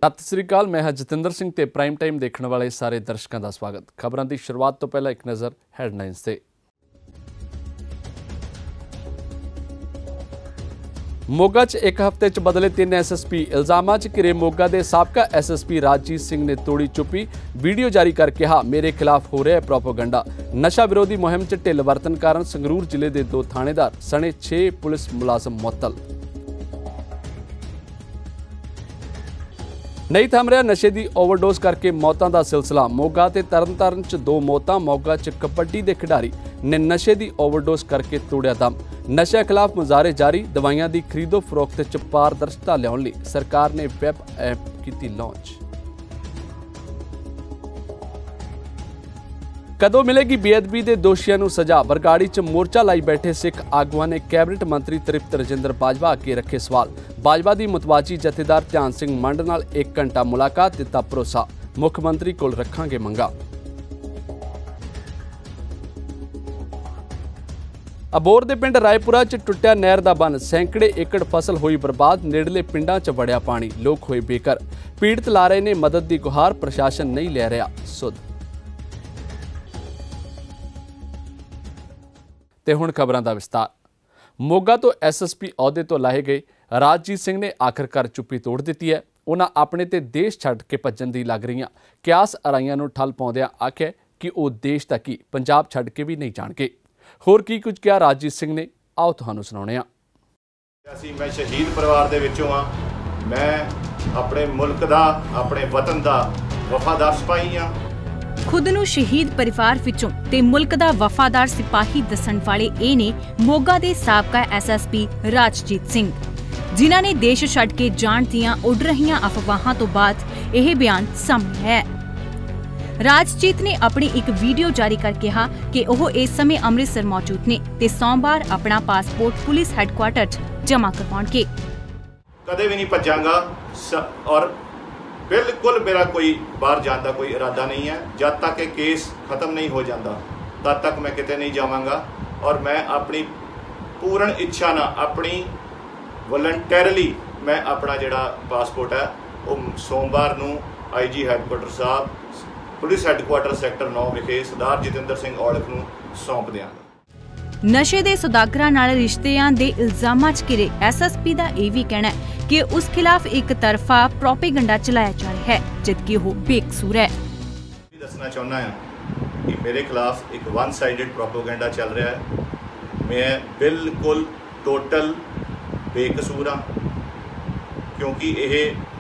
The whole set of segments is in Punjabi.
सत श्री अकाल, मैं जतिंदर सिंह ते प्राइम टाइम देखने वाले सारे दर्शकों का स्वागत। खबरों की शुरुआत तो पहला एक नज़र हैडलाइनस से। मोगा च एक हफ्ते च बदले 3 SSP। इल्जामां च घिरे मोगा के साबका SSP राजजीत सिंह ने तोड़ी चुप्पी। वीडियो जारी कर कहा, मेरे खिलाफ हो रहा है प्रोपोगंडा। नशा विरोधी मुहिम च ढिल वरतन कारण संगरूर जिले के 2 थानेदार सने 6 पुलिस मुलाजम मुअत्तल। नहीं थम रहा नशे की ओवरडोज करके मौतों का सिलसिला। मोगा ते तरनतारन च 2 मौतां। मोगा च कबड्डी के खिडारी ने नशे की ओवरडोज करके तोड़िया दम। नशे खिलाफ मुजाहरे जारी। दवाइयां की खरीदो फरोख्त च पारदर्शिता लियाउण लई सरकार ने वैब ऐप की लॉन्च। कदों मिलेगी बेअदबी के दोषियों को सजा। बरगाड़ी च मोर्चा लाई बैठे सिख आगुआ ने कैबिनेट मंत्री तृप्त रजिंदर बाजवा अगे रखे सवाल। बाजवा की मुतवाजी जथेदार ध्यान सिंह मंड नाल 1 घंटा मुलाकात, दिता भरोसा मुख्यमंत्री कोल रखांगे मंगा। अबोर के पिंड रायपुरा च टुटिया नहर का बन। सैकड़े एकड़ फसल हुई बर्बाद। नेड़ले पिंडां च वड़िया पानी, लोग होए बेघर। पीड़ित ला रहे ने मदद की गुहार, प्रशासन नहीं ले रहा सुध। ते हुण खबरां दा विस्तार। मोगा तो SSP अहुदे तो लाए गए राजजीत सिंह ने आखिरकार चुप्पी तोड़ दी है। उन्हां अपने ते देश छड्ड के भज्जण दी लग रहीआं क्यास अराइयां नूं ठल पाउंदिआं आख्या कि वो देश तक ही पंजाब छड्ड के भी नहीं जाणगे। होर की कुछ कहा राजजीत सिंह ने, आओ तुहानूं सुणाउने आ। मैं शहीद परिवार दे विचों आ। मैं अपने मुल्क दा, अपने वतन दा वफादार सिपाही आ। खुद ਨੂੰ शहीद परिवार विचों ते मुल्क दा वफादार सिपाही दस्सण वाले ए ने मोगा दे साबका SSP राजजीत सिंह, जिन्हां ने देश छड्ड के जाण दियां उड़ रहीआं अफवाहां तो बाद यह बयान सामने है। राजजीत ने अपनी एक वीडियो जारी कर कहा कि वह इस समय अमृतसर मौजूद ने ते सोमवार अपना पासपोर्ट पुलिस हैडक्वार्टर च जमा करवाउणगे। कदे भी नहीं भज्जांगा और बिल्कुल मेरा कोई बाहर जाने का कोई इरादा नहीं है। जब तक ये केस खत्म नहीं हो जाता तब तक मैं किते नहीं जावांगा। और मैं अपनी पूर्ण इच्छा ना, अपनी वॉलंटरीली मैं अपना जिहड़ा पासपोर्ट है वो सोमवार नूं IG हैडक्वार्टर साहब पुलिस हैडक्वार्टर सैक्टर 9 विखे सरदार जतिंदर सिंह औलख नूं सौंप दिआंगा। नशे दे सुदागरां नाल रिश्तिਆਂ ਦੇ इल्जामां 'ਚ घिरे SSP ਦਾ ਇਹ ਵੀ ਕਹਿਣਾ ਹੈ कि उस खिलाफ एक तरफा प्रोपेगेंडा चलाया जा रहा है, जबकि वो बेकसूर है। दसना चाहना है कि मेरे खिलाफ एक वन साइडेड प्रोपेगेंडा चल रहा है। मैं बिल्कुल टोटल बेकसूर हाँ, क्योंकि यह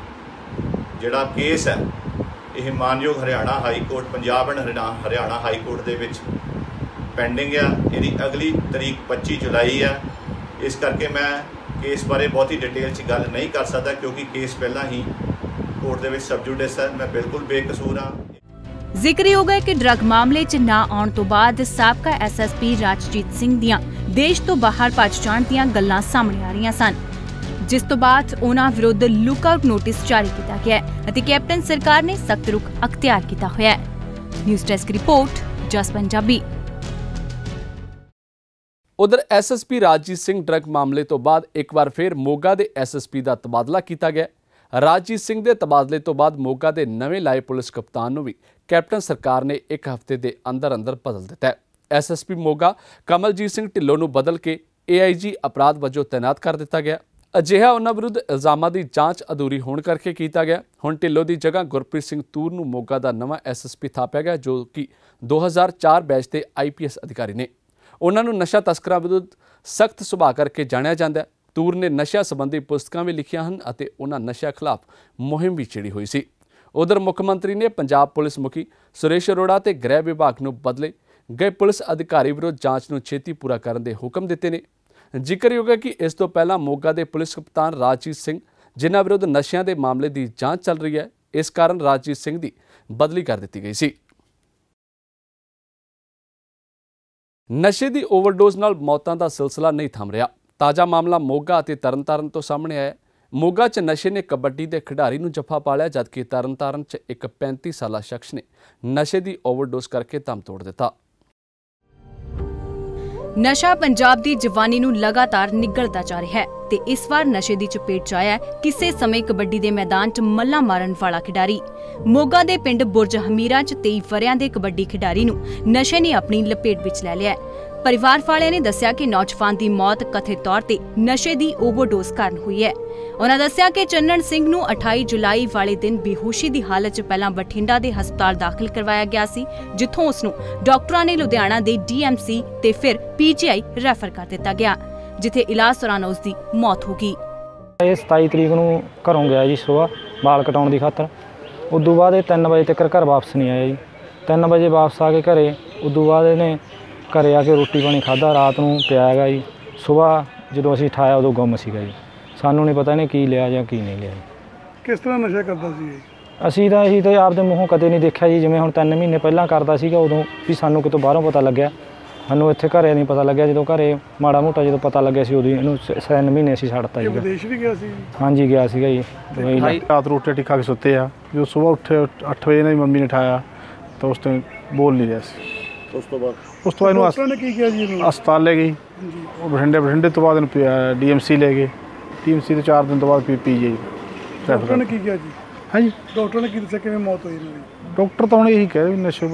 जिहड़ा केस है यह मानयोग Haryana high court, Punjab and Haryana high court दे विच पेंडिंग है। यदि अगली तारीख 25 जुलाई है। इस करके मैं केस बारे बहुत ही डिटेल च गल नहीं कर सकता, क्योंकि केस पहला ही कोर्ट दे विच सब जुडिस है। मैं बिल्कुल बेकसूर हाँ। जिक्रयोग है कि ड्रग मामले च ना आउण तो बाद साबका SSP राजजीत सिंह दियां देश तो बाहर भੱਜ जाण दियां गल्लां सामने आ रहीआं सन, जिस तो बाद उन्हां विरुद्ध लुकआउट नोटिस जारी किया गया है अते कैप्टन सरकार ने सख्त रुख अख्तियार किया होया है। न्यूज़ डेस्क रिपोर्ट, जस पंजाबी। उधर SSP राजजीत सिंह ड्रग मामले तो बाद एक बार फिर मोगा के SSP का तबादला किया गया। राजजीत सिंह के तबादले तो बाद मोगा के नवे लाए पुलिस कप्तान भी कैप्टन सरकार ने 1 हफ्ते के अंदर अंदर बदल दिता है। SSP मोगा कमलजीत सिंह ढिल्लों नूं बदल के AIG अपराध वजों तैनात कर दिता गया। अजिहा उन्हां विरुद्ध इल्जामां की जांच अधूरी होने करके किया गया। हुण ढिल्लों की जगह गुरप्रीत सिंह तूर नूं मोगा का नवा SSP थापिया गया, जो कि 2004 बैच के IPS अधिकारी ने। उन्होंने नशा तस्करां विरुद्ध सख्त सुभाਅ करके जाणिया जाता है। तूर ने नशा संबंधी पुस्तकां भी लिखियां हन अते उन्हां नशा खिलाफ मुहिम भी छेड़ी हुई सी। उधर मुख्यमंत्री ने पंजाब पुलिस मुखी सुरेश अरोड़ा ते गृह विभाग नूं बदले गए पुलिस अधिकारी विरुद्ध जांच नूं छेती पूरा करन दे हुक्म दिते ने। जिक्रयोग है कि इस तो पहला मोगा के पुलिस कप्तान राजजीत सिंह, जिन्हां विरुद्ध नशियां के मामले की जांच चल रही है, इस कारण राजजीत सिंह की बदली कर दी गई सी। नशे की ओवरडोज नाल मौतों का सिलसिला नहीं थम रहा। ताज़ा मामला मोगा ते तरनतारन तो सामने आया। मोगा च नशे ने कबड्डी के खिडारी नूं जफ्फा पा लिया, जबकि तरनतारन च एक 35 साला शख्स ने नशे की ओवरडोज करके दम तोड़ दिता। नशा पंजाब दी जवानी नूं लगातार निगलदा जा रहा है ਤੇ ਇਸ ਵਾਰ ਨਸ਼ੇ ਦੀ ਚਪੇਟ 'ਚ ਆਇਆ ਕਿਸੇ ਸਮੇਂ ਕਬੱਡੀ ਦੇ ਮੈਦਾਨ 'ਚ ਮੱਲਾਂ ਮਾਰਨ ਵਾਲਾ ਖਿਡਾਰੀ। ਮੋਗਾ ਦੇ ਪਿੰਡ ਬੁਰਜ ਹਮੀਰਾ 'ਚ 23 ਵਰ੍ਹਿਆਂ ਦੇ ਕਬੱਡੀ ਖਿਡਾਰੀ ਨੂੰ ਨਸ਼ੇ ਨੇ ਆਪਣੀ ਲਪੇਟ ਵਿੱਚ ਲੈ ਲਿਆ। ਪਰਿਵਾਰ ਵਾਲਿਆਂ ਨੇ ਦੱਸਿਆ ਕਿ ਨੌਜਵਾਨ ਦੀ ਮੌਤ ਕਥਿਤ ਤੌਰ ਤੇ ਨਸ਼ੇ ਦੀ ਓਵਰਡੋਜ਼ ਕਾਰਨ ਹੋਈ ਹੈ। ਉਹਨਾਂ ਦੱਸਿਆ ਕਿ ਚੰਨਣ ਸਿੰਘ ਨੂੰ 28 ਜੁਲਾਈ ਵਾਲੇ ਦਿਨ ਬੇਹੋਸ਼ੀ ਦੀ ਹਾਲਤ 'ਚ ਪਹਿਲਾਂ ਬਠਿੰਡਾ ਦੇ ਹਸਪਤਾਲ ਦਾਖਲ ਕਰਵਾਇਆ ਗਿਆ ਸੀ, ਜਿੱਥੋਂ ਉਸ ਨੂੰ ਡਾਕਟਰਾਂ ਨੇ ਲੁਧਿਆਣਾ ਦੇ DMC ਤੇ ਫਿਰ PGI ਰੈਫਰ ਕਰ ਦਿੱਤਾ ਗਿਆ, ਜਿੱਥੇ ਇਲਾਜ ਦੌਰਾਨ ਉਸ ਦੀ ਮੌਤ ਹੋ ਗਈ। ਇਹ 27 ਤਰੀਕ ਨੂੰ ਘਰੋਂ ਗਿਆ ਜੀ ਸੁਬਾਹ ਵਾਲ ਕਟਾਉਣ ਦੀ ਖਾਤਰ। ਉਦੋਂ ਬਾਅਦ ਇਹ 3 ਵਜੇ ਤੱਕ ਘਰ ਵਾਪਸ ਨਹੀਂ ਆਇਆ ਜੀ। 3 ਵਜੇ ਵਾਪਸ ਆ ਕੇ ਘਰੇ, ਉਦੋਂ ਬਾਅਦ ਇਹਨੇ ਘਰੇ ਆ ਕੇ ਰੋਟੀ ਪਾਣੀ ਖਾਧਾ, ਰਾਤ ਨੂੰ ਪਿਆ ਹੈਗਾ ਜੀ। ਸੁਬਾਹ ਜਦੋਂ ਅਸੀਂ ਉਠਾਇਆ ਉਦੋਂ ਗੁੰਮ ਸੀਗਾ ਜੀ। ਸਾਨੂੰ ਨਹੀਂ ਪਤਾ ਇਹਨੇ ਕੀ ਲਿਆ ਜਾਂ ਕੀ ਨਹੀਂ ਲਿਆ ਜੀ। ਕਿਸ ਤਰ੍ਹਾਂ ਨਸ਼ਾ ਕਰਦਾ ਸੀ ਇਹ? ਅਸੀਂ ਤਾਂ ਆਪਦੇ ਮੂੰਹੋਂ ਕਦੇ ਨਹੀਂ ਦੇਖਿਆ ਜੀ। ਜਿਵੇਂ ਹੁਣ 3 ਮਹੀਨੇ ਪਹਿਲਾਂ ਕਰਦਾ ਸੀਗਾ, ਉਦੋਂ ਵੀ ਸਾਨੂੰ ਕਿਤੋਂ ਬਾਹਰੋਂ ਪਤਾ ਲੱਗਿਆ। ਸਾਨੂੰ ਇੱਥੇ ਘਰੇ ਨਹੀਂ ਪਤਾ ਲੱਗਿਆ। ਜਦੋਂ ਘਰੇ ਮਾੜਾ ਮੋਟਾ ਜਦੋਂ ਪਤਾ ਲੱਗਿਆ ਸੀ, ਉਦੋਂ ਇਹਨੂੰ 3 ਮਹੀਨੇ ਅਸੀਂ ਛੱਡਤਾ ਜੀ। ਵਿਦੇਸ਼ ਵੀ ਗਿਆ ਸੀ? ਹਾਂਜੀ ਗਿਆ ਸੀਗਾ ਜੀ। ਰਾਤ ਰੋਟੀ ਰਾਟੀ ਖਾ ਕੇ ਸੁੱਤੇ ਆ। ਜਦੋਂ ਸਵੇਰ ਉੱਠੇ 8 ਵਜੇ ਨਾਲ ਮੰਮੀ ਨੇ ਉਠਾਇਆ ਤਾਂ ਉਸ ਟਾਈਮ ਬੋਲ ਨਹੀਂ ਰਿਹਾ ਸੀ। ਉਸ ਤੋਂ ਬਾਅਦ ਇਹਨੂੰ ਡਾਕਟਰ ਨੇ ਕੀ ਕਿਹਾ ਜੀ ਇਹਨੂੰ? ਹਸਪਤਾਲ ਲੈ ਗਈ। ਉਹ ਬਠਿੰਡੇ ਤੋਂ ਬਾਅਦ ਇਹਨੂੰ DMC ਲੈ ਗਏ। DMC ਤੋਂ 4 ਦਿਨ ਤੋਂ ਬਾਅਦ PGI ਡਾਕਟਰ ਨੇ ਕੀ ਕਿਹਾ ਜੀ? ਹਾਂਜੀ, ਡਾਕਟਰ ਨੇ ਕੀ ਦੱਸਿਆ ਕਿਵੇਂ ਮੌਤ ਹੋਈ ਇਹਨਾਂ ਦੀ? ਡਾਕਟਰ ਤਾਂ ਹੁਣ ਇਹੀ ਕਹੇ ਵੀ ਨਸ਼ੇ।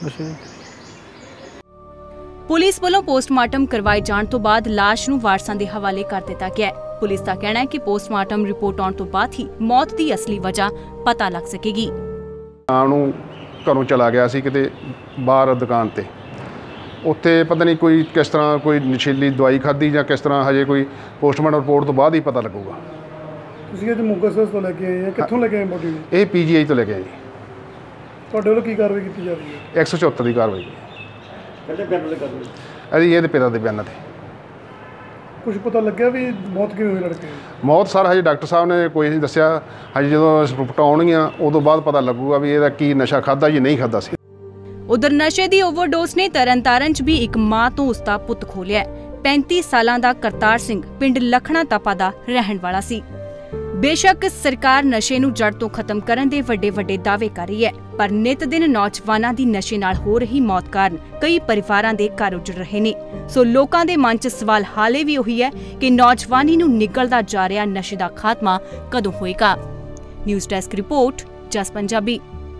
ਪੁਲਿਸ ਵੱਲੋਂ ਪੋਸਟਮਾਰਟਮ ਕਰਵਾਏ ਜਾਣ ਤੋਂ ਬਾਅਦ ਲਾਸ਼ ਨੂੰ ਵਾਰਸਾਂ ਦੇ ਹਵਾਲੇ ਕਰ ਦਿੱਤਾ ਗਿਆ ਹੈ। ਪੁਲਿਸ ਦਾ ਕਹਿਣਾ ਹੈ ਕਿ ਪੋਸਟਮਾਰਟਮ ਰਿਪੋਰਟ ਆਉਣ ਤੋਂ ਬਾਅਦ ਹੀ ਮੌਤ ਦੀ ਅਸਲੀ ਵਜ੍ਹਾ ਪਤਾ ਲੱਗ ਸਕੇਗੀ। ਆਮ ਨੂੰ ਘਰੋਂ ਚਲਾ ਗਿਆ ਸੀ ਕਿਤੇ ਬਾਹਰ ਦੁਕਾਨ ਤੇ, ਉੱਥੇ ਪਤਾ ਨਹੀਂ ਕੋਈ ਕਿਸ ਤਰ੍ਹਾਂ ਕੋਈ ਨਸ਼ੀਲੀ ਦਵਾਈ ਖਾਧੀ ਜਾਂ ਕਿਸ ਤਰ੍ਹਾਂ, ਹਜੇ ਕੋਈ ਪੋਸਟਮਾਰਟਮ ਰਿਪੋਰਟ ਤੋਂ ਬਾਅਦ ਹੀ ਪਤਾ ਲੱਗੂਗਾ। ਤੁਸੀਂ ਅੱਜ ਮੋਗਾ ਸਿਵਲ ਤੋਂ ਲੈ ਕੇ ਆਏ ਆ, ਕਿੱਥੋਂ ਲੈ ਕੇ ਆਏ ਬੋਡੀ? ਇਹ PGI ਤੋਂ ਲੈ ਕੇ ਆਏ ਜੀ। ਤੁਹਾਡੇ ਵੱਲੋਂ ਕੀ ਕਾਰਵਾਈ ਕੀਤੀ ਜਾ ਰਹੀ ਹੈ? 174 ਦੀ ਕਾਰਵਾਈ। ਕਿਹੜੇ ਬਿਆਨ ਲੈ ਕਰ ਇਹਦੇ ਪਿਤਾ ਦੇ ਬਿਆਨਾਂ ਤੇ। ਕੁਝ ਪਤਾ ਲੱਗਿਆ ਵੀ ਮੌਤ ਕਿਵੇਂ ਹੋਈ ਲੜਕੇ ਦੀ? ਮੌਤ ਸਰ ਹਜੇ ਡਾਕਟਰ ਸਾਹਿਬ ਨੇ ਕੋਈ ਨਹੀਂ ਦੱਸਿਆ। ਹਜੇ ਜਦੋਂ ਰਿਪੋਰਟ ਆਉਣਗੀਆਂ ਉਦੋਂ ਬਾਅਦ ਪਤਾ ਲੱਗੂਗਾ ਵੀ ਇਹਦਾ ਕੀ ਨਸ਼ਾ ਖਾਧਾ ਜਾਂ ਨਹੀਂ ਖਾਧਾ ਸੀ। ਉਧਰ ਨਸ਼ੇ ਦੀ ਓਵਰਡੋਜ਼ ਨੇ ਤਰਨਤਾਰਨ 'ਚ ਵੀ ਇੱਕ ਮਾਂ ਤੋਂ ਉਸਦਾ ਪੁੱਤ ਖੋਲਿਆ। 35 ਸਾਲਾਂ ਦਾ ਕਰਤਾਰ ਸਿੰਘ ਪਿੰਡ ਲਖਣਾ ਤਪਾ ਦਾ ਰਹਿਣ ਵਾਲਾ ਸੀ। ਬੇਸ਼ੱਕ ਸਰਕਾਰ ਨਸ਼ੇ ਨੂੰ ਜੜ ਤੋਂ ਖਤਮ ਕਰਨ ਦੇ ਵੱਡੇ ਦਾਅਵੇ ਕਰ ਰਹੀ ਹੈ, ਪਰ ਨਿਤ ਦਿਨ ਨੌਜਵਾਨਾਂ ਦੀ ਨਸ਼ੇ ਨਾਲ ਹੋ ਰਹੀ ਮੌਤ ਕਾਰਨ ਕਈ ਪਰਿਵਾਰਾਂ ਦੇ ਘਰ ਉਜੜ ਰਹੇ ਨੇ। ਸੋ ਲੋਕਾਂ ਦੇ ਮਨ 'ਚ ਸਵਾਲ ਹਾਲੇ ਵੀ ਉਹੀ ਹੈ ਕਿ ਨੌਜਵਾਨੀ ਨੂੰ ਨਿਗਲਦਾ ਜਾ ਰਿਹਾ ਨਸ਼ੇ ਦਾ ਖਾਤਮਾ ਕਦੋਂ ਹੋਏਗਾ। News desk report, Jas Punjabi.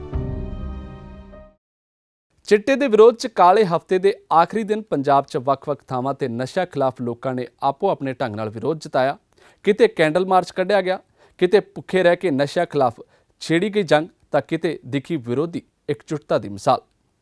ਚਿੱਟੇ ਦੇ ਵਿਰੋਧ 'ਚ ਕਾਲੇ ਹਫ਼ਤੇ ਦੇ ਆਖਰੀ ਦਿਨ ਪੰਜਾਬ 'ਚ ਵੱਖ-ਵੱਖ ਥਾਵਾਂ ਤੇ ਨਸ਼ਾ ਖਿਲਾਫ ਲੋਕਾਂ ਨੇ ਆਪੋ ਆਪਣੇ ਢੰਗ ਨਾਲ ਵਿਰੋਧ ਜਤਾਇਆ। ਕਿਤੇ ਕੈਂਡਲ ਮਾਰਚ ਕੱਢਿਆ ਗਿਆ, ਕਿਤੇ ਭੁੱਖੇ ਰਹਿ ਕੇ ਨਸ਼ਾ ਖਿਲਾਫ ਛੇੜੀ ਗਈ ਜੰਗ, ਤਾਂ ਕਿਤੇ ਦਿਖੀ ਵਿਰੋਧੀ ਇਕਜੁੱਟਤਾ ਦੀ ਮਿਸਾਲ।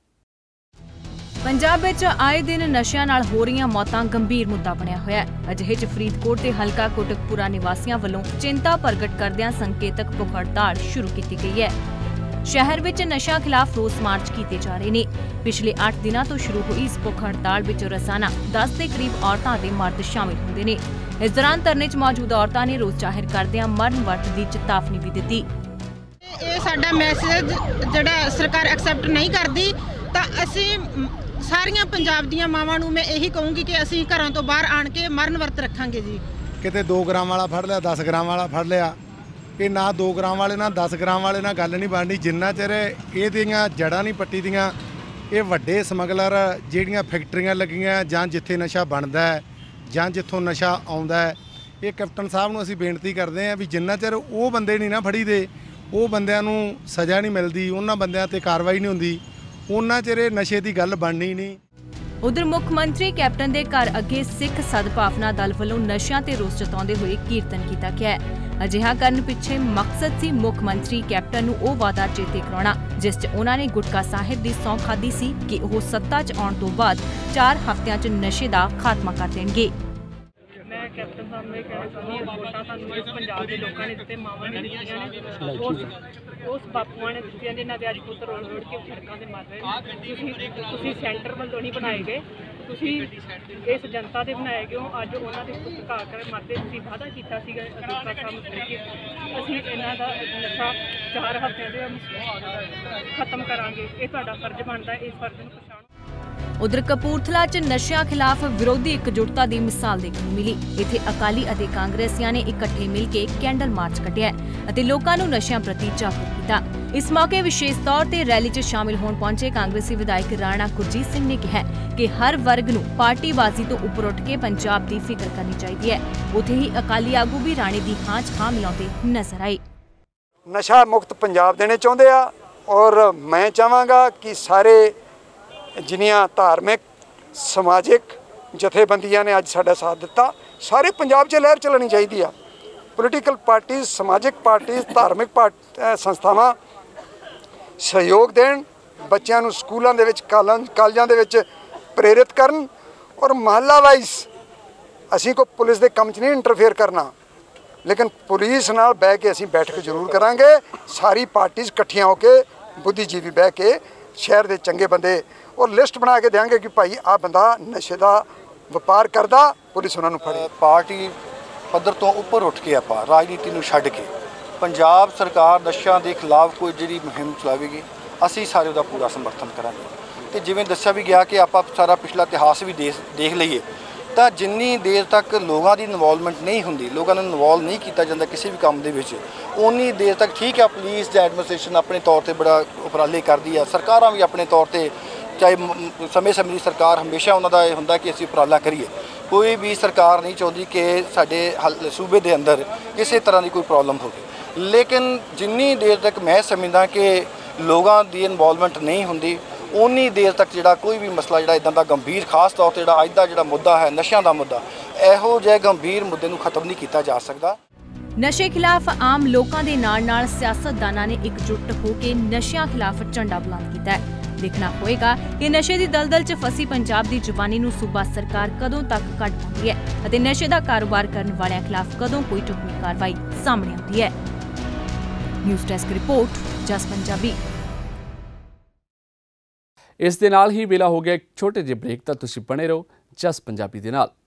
ਪੰਜਾਬ ਵਿੱਚ ਆਏ ਦਿਨ ਨਸ਼ਿਆਂ ਨਾਲ ਹੋ ਰਹੀਆਂ ਮੌਤਾਂ ਗੰਭੀਰ ਮੁੱਦਾ ਬਣਿਆ ਹੋਇਆ ਹੈ। ਅਜਿਹੇ 'ਚ ਫਰੀਦਕੋਟ ਦੇ ਹਲਕਾ ਕੋਟਕਪੂਰਾ ਨਿਵਾਸੀਆਂ ਵੱਲੋਂ ਚਿੰਤਾ ਪ੍ਰਗਟ ਕਰਦਿਆਂ ਸੰਕੇਤਕ ਭੁੱਖ ਹੜਤਾਲ ਸ਼ੁਰੂ ਕੀਤੀ ਗਈ ਹੈ। ਸ਼ਹਿਰ ਵਿੱਚ ਨਸ਼ਾ ਖਿਲਾਫ ਰੋਸ ਮਾਰਚ ਕੀਤੇ ਜਾ ਰਹੇ ਨੇ। ਪਿਛਲੇ 8 ਦਿਨਾਂ ਤੋਂ ਸ਼ੁਰੂ ਹੋਈ ਇਸ ਭੁੱਖ ਹੜਤਾਲ ਵਿੱਚ ਰੋਜ਼ਾਨਾ 10 ਦੇ ਕਰੀਬ ਔਰਤਾਂ ਤੇ ਮਰਦ ਸ਼ਾਮਿਲ ਹੁੰਦੇ ਨੇ। ਇਸ ਦੌਰਾਨ ਧਰਨੇ 'ਚ ਮੌਜੂਦ ਔਰਤਾਂ ਨੇ ਰੋਸ ਜ਼ਾਹਿਰ ਕਰਦਿਆਂ ਮਰਨ ਵਰਤ ਦੀ ਚੇਤਾਵਨੀ ਵੀ ਦਿੱਤੀ। ਇਹ ਸਾਡਾ ਮੈਸੇਜ ਜਿਹੜਾ ਸਰਕਾਰ ਐਕਸੈਪਟ ਨਹੀਂ ਕਰਦੀ, ਤਾਂ ਅਸੀਂ ਸਾਰੀਆਂ ਪੰਜਾਬ ਦੀਆਂ ਮਾਵਾਂ ਨੂੰ ਮੈਂ ਇਹੀ ਕਹੂੰਗੀ ਕਿ ਅਸੀਂ ਘਰਾਂ ਤੋਂ ਬਾਹਰ ਆਣ ਕੇ ਮਰਨ ਵਰਤ ਰੱਖਾਂਗੇ ਜੀ। ਕਿਤੇ 2 ਗ੍ਰਾਮ ਵਾਲਾ ਫੜ ਲਿਆ, 10 ਗ੍ਰਾਮ ਵਾਲਾ ਫੜ ਲਿਆ, ਇਹ ਨਾ 2 ਗ੍ਰਾਮ ਵਾਲੇ ਨਾਲ 10 ਗ੍ਰਾਮ ਵਾਲੇ ਨਾਲ ਗੱਲ ਨਹੀਂ ਬਣਨੀ। ਜਿੰਨਾ ਚਿਰ ਇਹਦੀਆਂ ਜੜ੍ਹਾਂ ਨਹੀਂ ਪੱਟੀ ਦੀਆਂ, ਇਹ ਵੱਡੇ ਸਮਗਲਰ ਜਿਹੜੀਆਂ ਫੈਕਟਰੀਆਂ ਲੱਗੀਆਂ ਜਾਂ ਜਿੱਥੇ ਨਸ਼ਾ ਬਣਦਾ ਹੈ ਜਾਂ ਜਿੱਥੋਂ ਨਸ਼ਾ ਆਉਂਦਾ ਹੈ, ਇਹ ਕੈਪਟਨ ਸਾਹਿਬ ਨੂੰ ਅਸੀਂ ਬੇਨਤੀ ਕਰਦੇ ਹਾਂ ਵੀ ਜਿੰਨਾ ਚਿਰ ਉਹ ਬੰਦੇ ਨਹੀਂ ਨਾ ਫੜੀਦੇ, ਉਹ ਬੰਦਿਆਂ ਨੂੰ ਸਜ਼ਾ ਨਹੀਂ ਮਿਲਦੀ, ਉਹਨਾਂ ਬੰਦਿਆਂ ਤੇ ਕਾਰਵਾਈ ਨਹੀਂ ਹੁੰਦੀ, ਉਹਨਾਂ ਚਿਰ ਇਹ ਨਸ਼ੇ ਦੀ ਗੱਲ ਬਣਨੀ ਨਹੀਂ। ਉਧਰ ਮੁੱਖ ਮੰਤਰੀ ਕੈਪਟਨ ਦੇ ਘਰ ਅੱਗੇ ਸਿੱਖ ਸਦਭਾਵਨਾ ਦਲ ਵੱਲੋਂ ਨਸ਼ਿਆਂ ਤੇ ਰੋਸ ਜਤਾਉਂਦੇ ਹੋਏ ਕੀਰਤਨ ਕੀਤਾ ਗਿਆ ਹੈ। ਅਜਿਹਾ ਕਰਨ ਪਿੱਛੇ ਮਕਸਦ ਸੀ ਮੁੱਖ ਮੰਤਰੀ ਕੈਪਟਨ ਨੂੰ ਉਹ ਵਾਅਦਾ ਚੇਤੇ ਕਰਾਉਣਾ ਜਿਸ 'ਚ ਉਹਨਾਂ ਨੇ ਗੁਟਕਾ ਸਾਹਿਬ ਦੀ ਸਹੁੰ ਖਾਧੀ ਸੀ ਕਿ ਉਹ ਸੱਤਾ 'ਚ ਆਉਣ ਤੋਂ ਬਾਅਦ 4 ਹਫ਼ਤਿਆਂ 'ਚ ਨਸ਼ੇ ਦਾ ਖਾਤਮਾ ਕਰ ਦੇਣਗੇ। ਮੈਂ ਕੈਪਟਨ ਸਾਹਿਬ ਨੂੰ ਇਹ ਕਹਿਣਾ ਚਾਹੁੰਦੀ ਹਾਂ, ਵੋਟਾਂ ਸਾਨੂੰ ਇਸ ਪੰਜਾਬ ਦੇ ਲੋਕਾਂ ਨੇ ਦਿੱਤੇ, ਮਾਵਾਂ ਨੇ ਦਿੱਤੀਆਂ ਨੇ, ਉਸ ਬਾਪੂਆਂ ਨੇ ਦਿੱਤੀਆਂ ਜਿਨ੍ਹਾਂ ਦੇ ਅੱਜ ਪੁੱਤ ਰੋੜ ਰੋੜ ਕੇ ਸੜਕਾਂ 'ਤੇ ਮਰ ਰਹੇ ਨੇ। ਤੁਸੀਂ ਸੈਂਟਰ ਵੱਲੋਂ ਨਹੀਂ ਬਣਾਏ ਗਏ, ਤੁਸੀਂ ਇਸ ਜਨਤਾ ਦੇ ਬਣਾਏ ਗਏ ਹੋ। ਅੱਜ ਉਹਨਾਂ ਦੇ ਪੁੱਤ ਘਾ ਕਰ ਮਰਦੇ। ਤੁਸੀਂ ਵਾਅਦਾ ਕੀਤਾ ਸੀਗਾ ਅਜੋਕਾ ਕੰਮ ਕਰਕੇ ਅਸੀਂ ਇਹਨਾਂ ਦਾ ਨਸ਼ਾ 4 ਹਫ਼ਤਿਆਂ ਦੇ ਖਤਮ ਕਰਾਂਗੇ। ਇਹ ਤੁਹਾਡਾ ਫਰਜ਼ ਬਣਦਾ, ਇਸ ਫਰਜ਼ ਨੂੰ ਪਛਾਣੋ। ਉਧਰ ਕਪੂਰਥਲਾ 'ਚ ਨਸ਼ਿਆਂ ਖਿਲਾਫ ਵਿਰੋਧੀ ਇਕਜੁੱਟਤਾ ਦੀ ਮਿਸਾਲ ਦੇਖਣ ਨੂੰ ਮਿਲੀ। ਇੱਥੇ ਅਕਾਲੀ ਅਤੇ ਕਾਂਗਰਸੀਆਂ ਨੇ ਇਕੱਠੇ ਮਿਲ ਕੇ ਕੈਂਡਲ ਮਾਰਚ ਕੱਢਿਆ ਅਤੇ ਲੋਕਾਂ ਨੂੰ ਨਸ਼ਿਆਂ ਪ੍ਰਤੀ ਜਾਗਰੂਕ ਕੀਤਾ। ਇਸ ਮੌਕੇ ਵਿਸ਼ੇਸ਼ ਤੌਰ ਤੇ ਰੈਲੀ 'ਚ ਸ਼ਾਮਿਲ ਹੋਣ ਪਹੁੰਚੇ ਕਾਂਗਰਸੀ ਵਿਧਾਇਕ ਰਾਣਾ ਗੁਰਜੀਤ ਸਿੰਘ ਨੇ ਕਿਹਾ ਕਿ ਹਰ ਵਰਗ ਨੂੰ ਪਾਰਟੀਬਾਜ਼ੀ ਤੋਂ ਉੱਪਰ ਉੱਠ ਕੇ ਪੰਜਾਬ ਦੀ ਫਿਕਰ ਕਰਨੀ ਚਾਹੀਦੀ ਹੈ। ਉੱਥੇ ਹੀ ਅਕਾਲੀ ਆਗੂ ਵੀ ਰਾਣੇ ਦੀ ਹਾਂ 'ਚ ਹਾਂ ਮਿਲਾਉਂਦੇ ਨਜ਼ਰ ਆਏ। ਨਸ਼ਾ ਮੁਕਤ ਪੰਜਾਬ ਦੇਣੇ ਚਾਹੁੰਦੇ ਆ ਔਰ ਮੈਂ ਚਾਹਾਂਗਾ ਕਿ ਸਾਰੇ ਜਿੰਨੀਆਂ ਧਾਰਮਿਕ ਸਮਾਜਿਕ ਜਥੇਬੰਦੀਆਂ ਨੇ ਅੱਜ ਸਾਡਾ ਸਾਥ ਦਿੱਤਾ, ਸਾਰੇ ਪੰਜਾਬ 'ਚ ਲਹਿਰ ਚੱਲਣੀ ਚਾਹੀਦੀ ਆ। ਪੋਲੀਟੀਕਲ ਪਾਰਟੀਆਂ, ਸਮਾਜਿਕ ਪਾਰਟੀਆਂ, ਧਾਰਮਿਕ ਸੰਸਥਾਵਾਂ ਸਹਿਯੋਗ ਦੇਣ, ਬੱਚਿਆਂ ਨੂੰ ਸਕੂਲਾਂ ਦੇ ਵਿੱਚ ਕਾਲਜਾਂ ਦੇ ਵਿੱਚ ਪ੍ਰੇਰਿਤ ਕਰਨ ਔਰ ਮਹੱਲਾ ਵਾਈਜ਼ ਅਸੀਂ ਕੋਈ ਪੁਲਿਸ ਦੇ ਕੰਮ 'ਚ ਨਹੀਂ ਇੰਟਰਫੇਅਰ ਕਰਨਾ, ਲੇਕਿਨ ਪੁਲਿਸ ਨਾਲ ਬਹਿ ਕੇ ਅਸੀਂ ਬੈਠਕ ਜ਼ਰੂਰ ਕਰਾਂਗੇ। ਸਾਰੀ ਪਾਰਟੀਆਂ ਇਕੱਠੀਆਂ ਹੋ ਕੇ ਬੁੱਧੀਜੀਵੀ ਬਹਿ ਕੇ ਸ਼ਹਿਰ ਦੇ ਚੰਗੇ ਬੰਦੇ ਔਰ ਲਿਸਟ ਬਣਾ ਕੇ ਦੇਵਾਂਗੇ ਕਿ ਭਾਈ ਆਹ ਬੰਦਾ ਨਸ਼ੇ ਦਾ ਵਪਾਰ ਕਰਦਾ, ਪੁਲਿਸ ਉਹਨਾਂ ਨੂੰ ਫੜੇ। ਪਾਰਟੀ ਪੱਧਰ ਤੋਂ ਉੱਪਰ ਉੱਠ ਕੇ ਆਪਾਂ ਰਾਜਨੀਤੀ ਨੂੰ ਛੱਡ ਕੇ ਪੰਜਾਬ ਸਰਕਾਰ ਨਸ਼ਿਆਂ ਦੇ ਖਿਲਾਫ ਕੋਈ ਜਿਹੜੀ ਮੁਹਿੰਮ ਚਲਾਵੇਗੀ, ਅਸੀਂ ਸਾਰੇ ਉਹਦਾ ਪੂਰਾ ਸਮਰਥਨ ਕਰਾਂਗੇ। ਤੇ ਜਿਵੇਂ ਦੱਸਿਆ ਵੀ ਗਿਆ ਕਿ ਆਪਾਂ ਸਾਰਾ ਪਿਛਲਾ ਇਤਿਹਾਸ ਵੀ ਦੇਖ ਲਈਏ ਤਾਂ ਜਿੰਨੀ ਦੇਰ ਤੱਕ ਲੋਕਾਂ ਦੀ ਇਨਵੋਲਵਮੈਂਟ ਨਹੀਂ ਹੁੰਦੀ, ਲੋਕਾਂ ਨੂੰ ਇਨਵੋਲਵ ਨਹੀਂ ਕੀਤਾ ਜਾਂਦਾ ਕਿਸੇ ਵੀ ਕੰਮ ਦੇ ਵਿੱਚ, ਉਨੀ ਦੇਰ ਤੱਕ ਠੀਕ ਹੈ ਪੁਲਿਸ ਜਾਂ ਐਡਮਿਨਿਸਟ੍ਰੇਸ਼ਨ ਆਪਣੇ ਤੌਰ ਤੇ ਬੜਾ ਉਪਰਾਲੇ ਕਰਦੀ ਆ, ਸਰਕਾਰਾਂ ਵੀ ਆਪਣੇ ਤੌਰ ਤੇ, ਚਾਹੇ ਸਮੇਂ ਦੀ ਸਰਕਾਰ ਹਮੇਸ਼ਾ ਉਹਨਾਂ ਦਾ ਇਹ ਹੁੰਦਾ ਕਿ ਅਸੀਂ ਉਪਰਾਲਾ ਕਰੀਏ। ਕੋਈ ਵੀ ਸਰਕਾਰ ਨਹੀਂ ਚਾਹੁੰਦੀ ਕਿ ਸਾਡੇ ਸੂਬੇ ਦੇ ਅੰਦਰ ਕਿਸੇ ਤਰ੍ਹਾਂ ਦੀ ਕੋਈ ਪ੍ਰੋਬਲਮ ਹੋਵੇ, ਲੇਕਿਨ ਜਿੰਨੀ ਦੇਰ ਤੱਕ ਮੈਂ ਸਮਝਦਾ ਕਿ ਲੋਕਾਂ ਦੀ ਇਨਵੋਲਵਮੈਂਟ ਨਹੀਂ ਹੁੰਦੀ, ਉਨੀ ਦੇਰ ਤੱਕ ਜਿਹੜਾ ਕੋਈ ਵੀ ਮਸਲਾ ਜਿਹੜਾ ਇਦਾਂ ਦਾ ਗੰਭੀਰ, ਖਾਸ ਤੌਰ ਤੇ ਜਿਹੜਾ ਅੱਜ ਦਾ ਜਿਹੜਾ ਮੁੱਦਾ ਹੈ ਨਸ਼ਿਆਂ ਦਾ ਮੁੱਦਾ, ਇਹੋ ਜਿਹੇ ਗੰਭੀਰ ਮੁੱਦੇ ਨੂੰ ਖਤਮ ਨਹੀਂ ਕੀਤਾ ਜਾ ਸਕਦਾ। ਨਸ਼ੇ ਖਿਲਾਫ ਆਮ ਲੋਕਾਂ ਦੇ ਨਾਲ ਸਿਆਸਤਦਾਨਾਂ ਨੇ ਇਕਜੁੱਟ ਹੋ ਕੇ ਨਸ਼ਿਆਂ ਖਿਲਾਫ ਝੰਡਾ ਬੁਲੰਦ ਕੀਤਾ ਹੈ। ਦੇਖਣਾ ਹੋਏਗਾ ਕਿ ਨਸ਼ੇ ਦੀ ਦਲਦਲ 'ਚ ਫਸੀ ਪੰਜਾਬ ਦੀ ਜਵਾਨੀ ਨੂੰ ਸੂਬਾ ਸਰਕਾਰ ਕਦੋਂ ਤੱਕ ਕੱਢ ਪਾਉਂਦੀ ਹੈ ਅਤੇ ਨਸ਼ੇ ਦਾ ਕਾਰੋਬਾਰ ਕਰਨ ਵਾਲਿਆਂ ਖਿਲਾਫ ਕਦੋਂ ਕੋਈ ਢੁਕਵੀਂ ਕਾਰਵਾਈ ਸਾਹਮਣੇ ਆਉਂਦੀ ਹੈ। News desk report, Jas Punjabi. ਇਸ ਦੇ ਨਾਲ ਹੀ ਵੇਲਾ ਹੋ ਗਿਆ ਇੱਕ ਛੋਟੇ ਜਿਹੇ ਬ੍ਰੇਕ ਦਾ। ਤੁਸੀਂ ਬਣੇ ਰਹੋ ਜਸ ਪੰਜਾਬੀ ਦੇ ਨਾਲ।